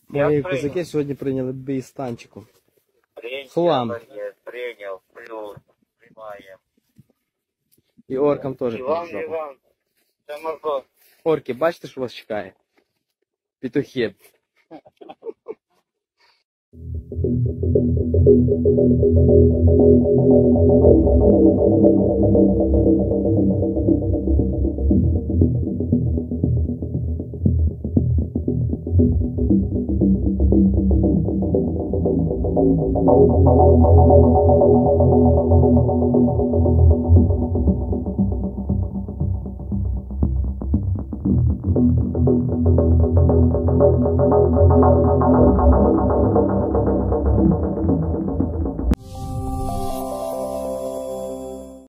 Мої козаки сьогодні прийняли бій з танчиком. Хлам. Принял, плюс, прямаем. І оркам теж Иван, повезло. Иван, Самарко. Орки, бачите, що вас чекає? Петухи.